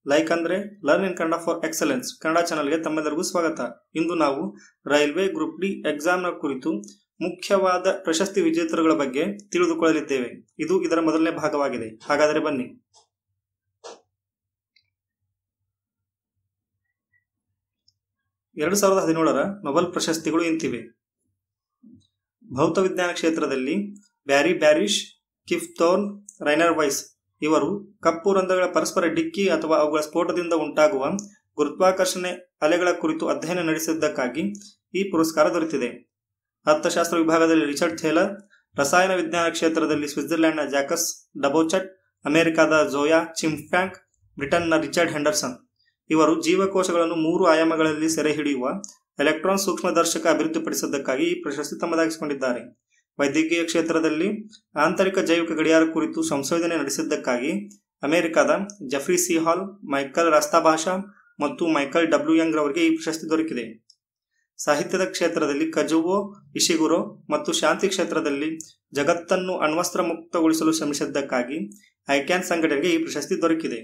Like ಅಂದ್ರೆ learn in Kannada for excellence Kannada ಚಾನಲ್ಗೆ ತಮ್ಮೆಲ್ಲರಿಗೂ ಸ್ವಾಗತ. ಇಂದು ನಾವು ರೈಲ್ವೆ ಗ್ರೂಪ್ ಡಿ ಎಕ್ಸಾಮ್ನ ಕುರಿತು ಮುಖ್ಯವಾದ ಪ್ರಶಸ್ತಿ ವಿಜೇತರುಗಳ ಬಗ್ಗೆ ತಿಳಿದುಕೊಳ್ಳಲಿದ್ದೇವೆ. ಇದು ಇದರ ಮೊದಲನೇ ಭಾಗವಾಗಿದೆ. ಹಾಗಾದರೆ ಬನ್ನಿ. 2017ರ ನೊಬೆಲ್ ಪ್ರಶಸ್ತಿಗಳು ಇಂತಿವೆ. ಭೌತವಿಜ್ಞಾನ ಕ್ಷೇತ್ರದಲ್ಲಿ ಬ್ಯಾರಿ ಬ್ಯಾರಿಶ್, ಕಿಫ್ ಥೋರ್ನ್, ರೈನರ್ ವೈಸ್ ಇವರು ಕಪ್ಪು ರಂಧ್ರಗಳ ಪರಸ್ಪರ ಡಿಕ್ಕಿ ಅಥವಾ ಅವುಗಳ ಸ್ಫೋಟದಿಂದ ಉಂಟಾಗುವ ಗುರುತ್ವಾಕರ್ಷಣೆ ಅಲೆಗಳ ಕುರಿತು ಅಧ್ಯಯನ ನಡೆಸಿದ್ದಕ್ಕಾಗಿ ಈ ಪುರಸ್ಕಾರ ದೊರೆತಿದೆ. ಅರ್ಥಶಾಸ್ತ್ರ ವಿಭಾಗದಲ್ಲಿ ರಿಚರ್ಡ್ ಥೇಲರ್, ರಸಾಯನ ವಿಜ್ಞಾನ ಕ್ಷೇತ್ರದಲ್ಲಿ ಸ್ವಿಟ್ಜರ್ಲೆಂಡ್ನ ಜಾಕಸ್ ಡಬೋಚಟ್, ಅಮೆರಿಕದ ಝೋಯಾ ಚಿಂಫ್ಯಾಂಕ್, ಬ್ರಿಟನ್ನ ರಿಚರ್ಡ್ ಹೆಂಡರ್ಸನ್ ಇವರು ಜೀವಕೋಶಗಳನ್ನು 3 ಆಯಾಮಗಳಲ್ಲಿ ಸೆರೆ ಹಿಡಿಯುವ ಎಲೆಕ್ಟ್ರಾನ್ ಸೂಕ್ಷ್ಮದರ್ಶಕ ಅಭಿವೃದ್ಧಿಪಡಿಸಿದ್ದಕ್ಕಾಗಿ ಈ ಪ್ರಶಸ್ತಿ ತಮ್ಮದಾಗಿಸಿಕೊಂಡಿದ್ದಾರೆ. ವೈದ್ಯಕೀಯ ಕ್ಷೇತ್ರದಲ್ಲಿ ಆಂತರಿಕ ಜೈವಿಕ ಗಡಿಯಾರ ಕುರಿತು ಸಂಶೋಧನೆ ನಡೆಸಿದ್ದಕ್ಕಾಗಿ ಅಮೆರಿಕದ ಜೆಫ್ರಿ ಸಿ ಹಾಲ್, ಮೈಕಲ್ ರಾಸ್ತಾಭಾಷಾ ಮತ್ತು ಮೈಕಲ್ ಡಬ್ಲ್ಯೂ ಯಂಗ್ ರವರಿಗೆ ಈ ಪ್ರಶಸ್ತಿ ದೊರಕಿದೆ. ಸಾಹಿತ್ಯದ ಕ್ಷೇತ್ರದಲ್ಲಿ ಕಜುವೋ ಇಶಿಗುರೋ ಮತ್ತು ಶಾಂತಿ ಕ್ಷೇತ್ರದಲ್ಲಿ ಜಗತ್ತನ್ನು ಅಣ್ವಸ್ತ್ರ ಮುಕ್ತಗೊಳಿಸಲು ಶ್ರಮಿಸಿದ್ದಕ್ಕಾಗಿ ಐಕ್ಯಾನ್ ಸಂಘಟನೆಗೆ ಈ ಪ್ರಶಸ್ತಿ ದೊರಕಿದೆ.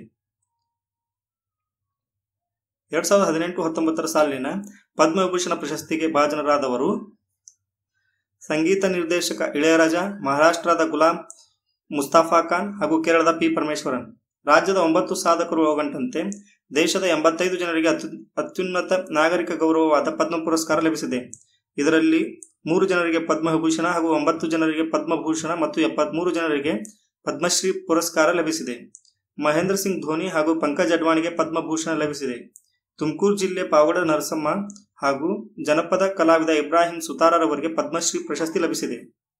2018-19 ಸಾಲಿನ ಪದ್ಮವಿಭೂಷಣ ಪ್ರಶಸ್ತಿಗೆ ಭಾಜನರಾದವರು ಸಂಗೀತ ನಿರ್ದೇಶಕ ಇಳೆಯರಾಜ, ಮಹಾರಾಷ್ಟ್ರದ ಗುಲಾಂ ಮುಸ್ತಫಾ ಖಾನ್ ಹಾಗೂ ಕೇರಳದ ಪಿ ಪರಮೇಶ್ವರನ್. ರಾಜ್ಯದ 9 ಸಾಧಕರು ಒಳಗೊಂಡಂತೆ ದೇಶದ 85 ಜನರಿಗೆ ಅತ್ಯುನ್ನತ ನಾಗರಿಕ ಗೌರವವಾದ ಪದ್ಮ ಪುರಸ್ಕಾರ ಲಭಿಸಿದೆ. ಇದರಲ್ಲಿ 3 ಜನರಿಗೆ ಪದ್ಮವಿಭೂಷಣ ಹಾಗೂ 9 ಜನರಿಗೆ ಪದ್ಮಭೂಷಣ ಮತ್ತು 73 ಜನರಿಗೆ ಪದ್ಮಶ್ರೀ ಪುರಸ್ಕಾರ ಲಭಿಸಿದೆ. ಮಹೇಂದ್ರ ಸಿಂಗ್ ಧೋನಿ ಹಾಗೂ ಪಂಕಜ್ ಅಡ್ವಾಣಿಗೆ ಪದ್ಮಭೂಷಣ ಲಭಿಸಿದೆ. ತುಮಕೂರು ಜಿಲ್ಲೆ ಪಾವಗಡ ನರಸಮ್ಮ ಹಾಗೂ ಜನಪದ ಕಲಾವಿದ ಇಬ್ರಾಹಿಂ ಸುತಾರರವರಿಗೆ ಪದ್ಮಶ್ರೀ ಪ್ರಶಸ್ತಿ ಲಭಿಸಿದೆ.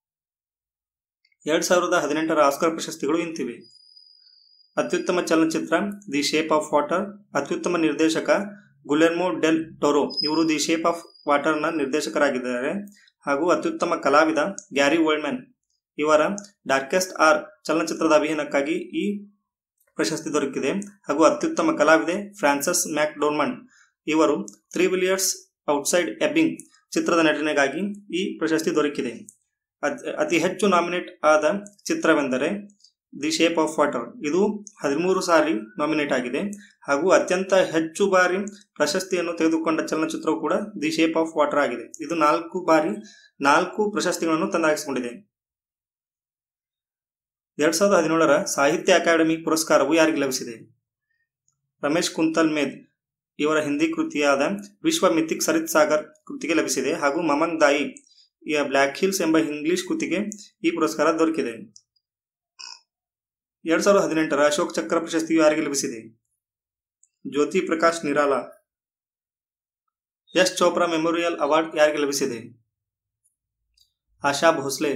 2018ರ ಆಸ್ಕರ್ ಪ್ರಶಸ್ತಿಗಳು ಇಂತಿವೆ. ಅತ್ಯುತ್ತಮ ಚಲನಚಿತ್ರ ದಿ ಶೇಪ್ ಆಫ್ ವಾಟರ್, ಅತ್ಯುತ್ತಮ ನಿರ್ದೇಶಕ ಗುಲೆರ್ಮೋ ಡೆಲ್ ಟೊರೋ ಇವರು ದಿ ಶೇಪ್ ಆಫ್ ವಾಟರ್ನ ನಿರ್ದೇಶಕರಾಗಿದ್ದಾರೆ ಹಾಗೂ ಅತ್ಯುತ್ತಮ ಕಲಾವಿದ ಗ್ಯಾರಿ ಓಲ್ಡ್ಮ್ಯಾನ್ ಇವರ ಡಾರ್ಕೆಸ್ಟ್ ಆರ್ ಚಲನಚಿತ್ರದ ಅಭಿನಯಕ್ಕಾಗಿ ಈ ಪ್ರಶಸ್ತಿ ದೊರಕಿದೆ ಹಾಗೂ ಅತ್ಯುತ್ತಮ ಕಲಾವಿದೆ ಫ್ರಾನ್ಸಸ್ ಮ್ಯಾಕ್ ಡೋರ್ಮಂಡ್ ಇವರು 3 ವಿಲಿಯರ್ಸ್ ಔಟ್ಸೈಡ್ ಎಬ್ಬಿಂಗ್ ಚಿತ್ರದ ನಟನೆಗಾಗಿ ಈ ಪ್ರಶಸ್ತಿ ದೊರಕಿದೆ. ಅತಿ ಹೆಚ್ಚು ನಾಮಿನೇಟ್ ಆದ ಚಿತ್ರವೆಂದರೆ ದಿ ಶೇಪ್ ಆಫ್ ವಾಟರ್, ಇದು 13 ಸಾರಿ ನಾಮಿನೇಟ್ ಆಗಿದೆ ಹಾಗೂ ಅತ್ಯಂತ ಹೆಚ್ಚು ಬಾರಿ ಪ್ರಶಸ್ತಿಯನ್ನು ತೆಗೆದುಕೊಂಡ ಚಲನಚಿತ್ರವು ಕೂಡ ದಿ ಶೇಪ್ ಆಫ್ ವಾಟರ್ ಆಗಿದೆ. ಇದು 4 ಬಾರಿ 4 ಪ್ರಶಸ್ತಿಗಳನ್ನು ತಂದಾಗಿಸಿಕೊಂಡಿದೆ. 2017ರ ಸಾಹಿತ್ಯ ಅಕಾಡೆಮಿ ಪುರಸ್ಕಾರವು ಯಾರಿಗೆ ಲಭಿಸಿದೆ? ರಮೇಶ್ ಕುಂತಲ್ ಮೇದ್ ಇವರ ಹಿಂದಿ ಕೃತಿಯಾದ ವಿಶ್ವ ಮಿಥಿಕ್ ಸರಿತ್ ಸಾಗರ್ ಕೃತಿಗೆ ಲಭಿಸಿದೆ ಹಾಗೂ ಮಮಂಗ್ ದಾಯಿ ಬ್ಲ್ಯಾಕ್ ಹಿಲ್ಸ್ ಎಂಬ ಇಂಗ್ಲಿಷ್ ಕೃತಿಗೆ ಈ ಪುರಸ್ಕಾರ ದೊರಕಿದೆ. 2018ರ ಅಶೋಕ್ ಚಕ್ರ ಪ್ರಶಸ್ತಿಯು ಯಾರಿಗೆ ಲಭಿಸಿದೆ? ಜ್ಯೋತಿ ಪ್ರಕಾಶ್ ನಿರಾಲಾ. ಯಶ್ ಚೋಪ್ರಾ ಮೆಮೋರಿಯಲ್ ಅವಾರ್ಡ್ ಯಾರಿಗೆ ಲಭಿಸಿದೆ? ಆಶಾ ಭೋಸ್ಲೆ.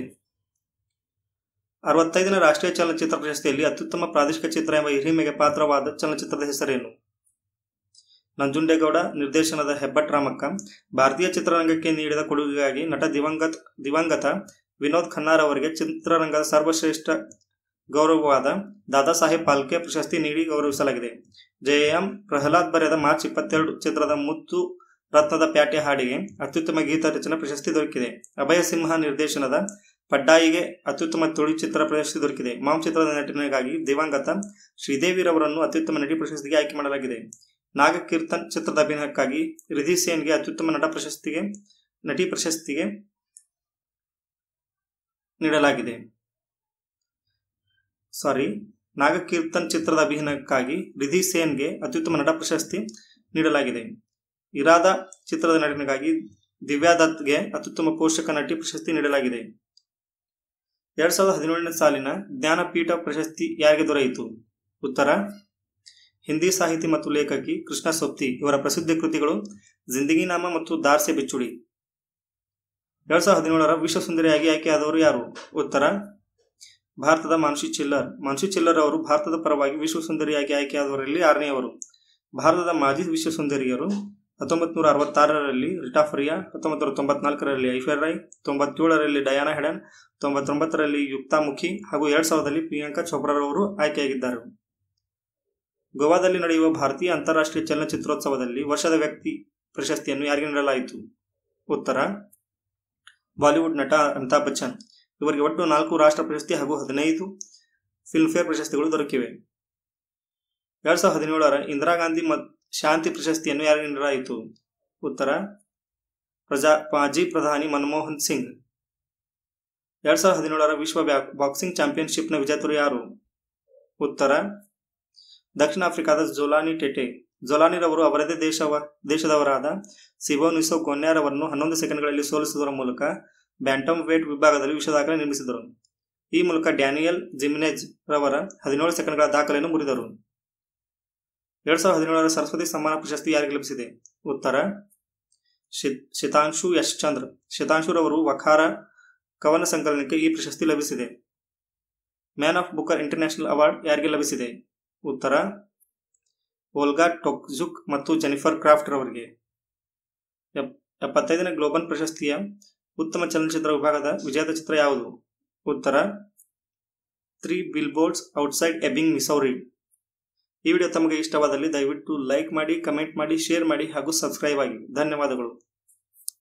65ನೇ ರಾಷ್ಟ್ರೀಯ ಚಲನಚಿತ್ರ ಪ್ರಶಸ್ತಿಯಲ್ಲಿ ಅತ್ಯುತ್ತಮ ಪ್ರಾದೇಶಿಕ ಚಿತ್ರ ಎಂಬ ಹಿರಿಮೆಗೆ ಪಾತ್ರವಾದ ಚಲನಚಿತ್ರದ ಹೆಸರೇನು? ನಂಜುಂಡೇಗೌಡ ನಿರ್ದೇಶನದ ಹೆಬ್ಬಟ್ ರಾಮಕ್ಕ. ಭಾರತೀಯ ಚಿತ್ರರಂಗಕ್ಕೆ ನೀಡಿದ ಕೊಡುಗೆಗಾಗಿ ನಟ ದಿವಂಗತ ವಿನೋದ್ ಖನ್ನಾರ್ ಅವರಿಗೆ ಚಿತ್ರರಂಗದ ಸರ್ವಶ್ರೇಷ್ಠ ಗೌರವವಾದ ದಾದಾ ಸಾಹೇಬ್ ಫಾಲ್ಕೆ ಪ್ರಶಸ್ತಿ ನೀಡಿ ಗೌರವಿಸಲಾಗಿದೆ. ಜೆ.ಎಂ. ಪ್ರಹ್ಲಾದ್ ಬರೆದ ಮಾರ್ಚ್ 22 ಚಿತ್ರದ ಮುತ್ತು ರತ್ನದ ಪ್ಯಾಟೆ ಹಾಡಿಗೆ ಅತ್ಯುತ್ತಮ ಗೀತ ರಚನೆ ಪ್ರಶಸ್ತಿ ದೊರಕಿದೆ. ಅಭಯ ಸಿಂಹ ನಿರ್ದೇಶನದ ಪಡ್ಡಾಯಿಗೆ ಅತ್ಯುತ್ತಮ ತುಳು ಚಿತ್ರ ಪ್ರಶಸ್ತಿ ದೊರಕಿದೆ. ಮಾಮ್ ಚಿತ್ರದ ನಟನೆಗಾಗಿ ದಿವಂಗತ ಶ್ರೀದೇವಿರವರನ್ನು ಅತ್ಯುತ್ತಮ ನಟಿ ಪ್ರಶಸ್ತಿಗೆ ಆಯ್ಕೆ ಮಾಡಲಾಗಿದೆ. ನಾಗಕೀರ್ತನ್ ಚಿತ್ರದ ಅಭಿನಯಕ್ಕಾಗಿ ರಿಧಿ ಸೇನ್ಗೆ ಅತ್ಯುತ್ತಮ ನಟಿ ಪ್ರಶಸ್ತಿಗೆ ನೀಡಲಾಗಿದೆ. ನಾಗಕೀರ್ತನ್ ಚಿತ್ರದ ಅಭಿನಯಕ್ಕಾಗಿ ರಿಧಿ ಸೇನ್ಗೆ ಅತ್ಯುತ್ತಮ ನಟ ಪ್ರಶಸ್ತಿ ನೀಡಲಾಗಿದೆ. ಇರಾದಾ ಚಿತ್ರದ ನಟನೆಗಾಗಿ ದಿವ್ಯಾ ದತ್ಗೆ ಅತ್ಯುತ್ತಮ ಪೋಷಕ ನಟಿ ಪ್ರಶಸ್ತಿ ನೀಡಲಾಗಿದೆ. 2017ನೇ ಸಾಲಿನ ಜ್ಞಾನಪೀಠ ಪ್ರಶಸ್ತಿ ಯಾರಿಗೆ ದೊರೆಯಿತು? ಉತ್ತರ ಹಿಂದಿ ಸಾಹಿತಿ ಮತ್ತು ಲೇಖಕಿ ಕೃಷ್ಣ ಸೊಪ್ತಿ ಇವರ ಪ್ರಸಿದ್ಧ ಕೃತಿಗಳು ಜಿಂದಗಿ ನಾಮ ಮತ್ತು ದಾರ್ ಸೆ ಬಿಚ್ಚುಡಿ. 2017ರ ವಿಶ್ವ ಸುಂದರಿಯಾಗಿ ಆಯ್ಕೆಯಾದವರು ಯಾರು? ಉತ್ತರ ಭಾರತದ ಮಾನ್ಸಿ ಚಿಲ್ಲರ್ ಅವರು ಭಾರತದ ಪರವಾಗಿ ವಿಶ್ವ ಸುಂದರಿಯಾಗಿ ಆಯ್ಕೆಯಾದವರಲ್ಲಿ 6ನೇಯವರು. ಭಾರತದ ಮಾಜಿ ವಿಶ್ವ ಸುಂದರಿಯರು 1966ರಲ್ಲಿ ರಿಟಾ ಫರಿಯಾ, 1994ರಲ್ಲಿ ಐಶ್ವರ್ಯ ರೈ, 97ರಲ್ಲಿ ಡಯಾನಾ ಹೆಡನ್, 99ರಲ್ಲಿ ಯುಕ್ತಾ ಮುಖಿ ಹಾಗೂ 2000ರಲ್ಲಿ ಪ್ರಿಯಾಂಕಾ ಚೋಪ್ರಾರವರು ಆಯ್ಕೆಯಾಗಿದ್ದಾರೆ. ಗೋವಾದಲ್ಲಿ ನಡೆಯುವ ಭಾರತೀಯ ಅಂತಾರಾಷ್ಟ್ರೀಯ ಚಲನಚಿತ್ರೋತ್ಸವದಲ್ಲಿ ವರ್ಷದ ವ್ಯಕ್ತಿ ಪ್ರಶಸ್ತಿಯನ್ನು ಯಾರಿಗೆ ನೀಡಲಾಯಿತು? ಉತ್ತರ ಬಾಲಿವುಡ್ ನಟ ಅಮಿತಾಬ್ ಬಚ್ಚನ್. ಇವರಿಗೆ ಒಟ್ಟು 4 ರಾಷ್ಟ್ರ ಪ್ರಶಸ್ತಿ ಹಾಗೂ 15 ಫಿಲ್ಮ್ಫೇರ್ ಪ್ರಶಸ್ತಿಗಳು ದೊರಕಿವೆ. 2017ರ ಇಂದಿರಾ ಗಾಂಧಿ ಶಾಂತಿ ಪ್ರಶಸ್ತಿಯನ್ನು ಯಾರಿಗೆ ನೀಡಲಾಯಿತು? ಉತ್ತರ ಮಾಜಿ ಪ್ರಧಾನಿ ಮನಮೋಹನ್ ಸಿಂಗ್. 2017ರ ವಿಶ್ವ ಬಾಕ್ಸಿಂಗ್ ಚಾಂಪಿಯನ್ಶಿಪ್ನ ವಿಜೇತರು ಯಾರು? ಉತ್ತರ ದಕ್ಷಿಣ ಆಫ್ರಿಕಾದ ಜೋಲಾನಿ ಟೆಟೆ. ಜೋಲಾನಿರವರು ಅವರದೇ ದೇಶದವರಾದ ಸಿಬೋನಿಸೋ ಗೊನ್ಯಾರವರನ್ನು 11 ಸೆಕೆಂಡ್ಗಳಲ್ಲಿ ಸೋಲಿಸುವುದರ ಮೂಲಕ ಬ್ಯಾಂಟಮ್ ವೇಟ್ ವಿಭಾಗದಲ್ಲಿ ವಿಶ್ವ ದಾಖಲೆ ನಿರ್ಮಿಸಿದರು. ಈ ಮೂಲಕ ಡ್ಯಾನಿಯಲ್ ಜಿಮೆನೆಜ್ ರವರ 17 ಸೆಕೆಂಡ್ಗಳ ದಾಖಲೆಯನ್ನು ಮುರಿದರು. 2017ರ ಸರಸ್ವತಿ ಸಮ್ಮಾನ ಪ್ರಶಸ್ತಿ ಯಾರಿಗೆ ಲಭಿಸಿದೆ? ಉತ್ತರ ಶಿತಾಂಶು ಯಶ್ ಚಂದ್ರ. ಶಿತಾಂಶುರವರು ವಖಾರ ಕವನ ಸಂಕಲನಕ್ಕೆ ಈ ಪ್ರಶಸ್ತಿ ಲಭಿಸಿದೆ. Man of Booker international award ಯಾರಿಗೆ ಲಭಿಸಿದೆ? ಉತ್ತರ ಓಲ್ಗಾ ಟೊಕ್ಜುಕ್ ಮತ್ತು ಜೆನಿಫರ್ ಕ್ರಾಫ್ಟ್ ರವರಿಗೆ. 75ನೇ ಗ್ಲೋಬಲ್ ಪ್ರಶಸ್ತಿಯ ಉತ್ತಮ ಚಲನಚಿತ್ರ ವಿಭಾಗದ ವಿಜೇತ ಚಿತ್ರ ಯಾವುದು? ಉತ್ತರ 3 ಬಿಲ್ಬೋರ್ಡ್ಸ್ ಔಟ್ಸೈಡ್ ಎಬ್ಬಿಂಗ್ ಮಿಸೌರಿ. ಈ ವಿಡಿಯೋ ತಮಗೆ ಇಷ್ಟವಾದಲ್ಲಿ ದಯವಿಟ್ಟು ಲೈಕ್ ಮಾಡಿ, ಕಮೆಂಟ್ ಮಾಡಿ, ಶೇರ್ ಮಾಡಿ ಹಾಗೂ ಸಬ್ಸ್ಕ್ರೈಬ್ ಆಗಿ. ಧನ್ಯವಾದಗಳು.